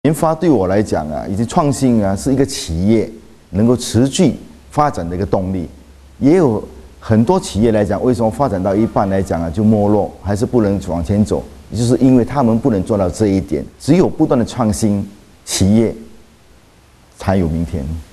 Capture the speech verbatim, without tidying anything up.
研发对我来讲啊，以及创新啊，是一个企业能够持续发展的一个动力。也有很多企业来讲，为什么发展到一半来讲啊就没落，还是不能往前走？也就是因为他们不能做到这一点。只有不断的创新，企业才有明天。